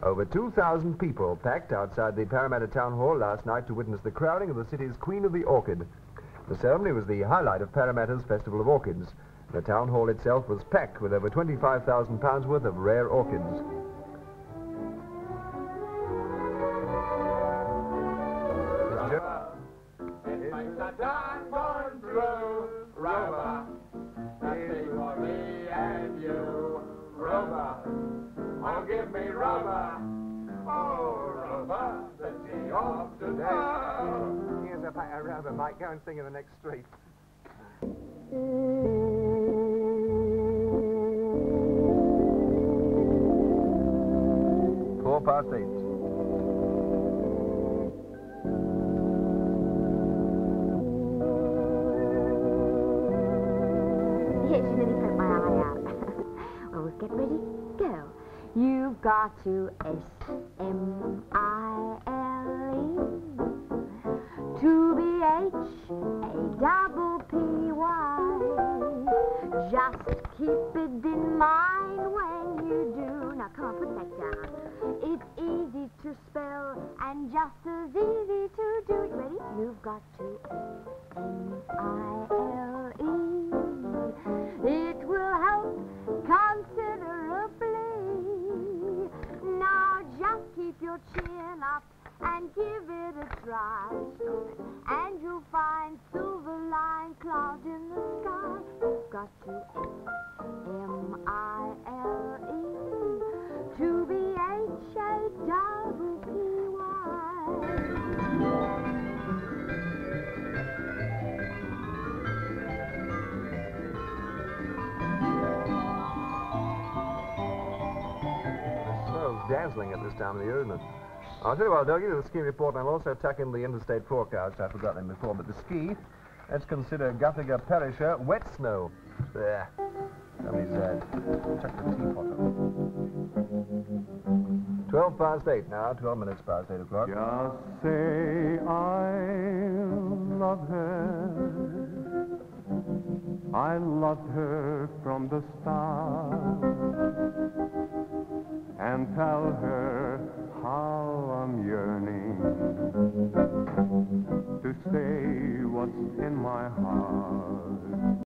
Over 2,000 people packed outside the Parramatta Town Hall last night to witness the crowning of the city's Queen of the Orchid. The ceremony was the highlight of Parramatta's Festival of Orchids. The town hall itself was packed with over £25,000 worth of rare orchids. Oh, give me rubber. Oh, rubber, the tea of today. Here's a pack of rubber, mate. Go and sing in the next street. 8:04. Here, she nearly poked my eye out. Well, get ready, go. You've got to S-M-I-L-E to B-H-A-double-P-Y. Just keep it in mind when you do. Now, come on, put that down. It's easy to spell and just as easy to do. Ready? You've got to S-M-I-L-E. It will help considerably. Now just keep your chin up and give it a try. And you'll find silver line clouds in the sky. You've got to S-M-I-L-E to B-H-A-double-P-Y. Dazzling at this time of the year, isn't it? I'll tell you what, Dougie, the ski report, and I'll also tuck in the interstate forecast. I forgot them before, but the ski, let's consider Guthiga Perisher wet snow. There. Somebody's chucked the teapot up. 8:12 now, 12 minutes past 8 o'clock. Just say I love her. I loved her from the start. And tell her how I'm yearning to say what's in my heart.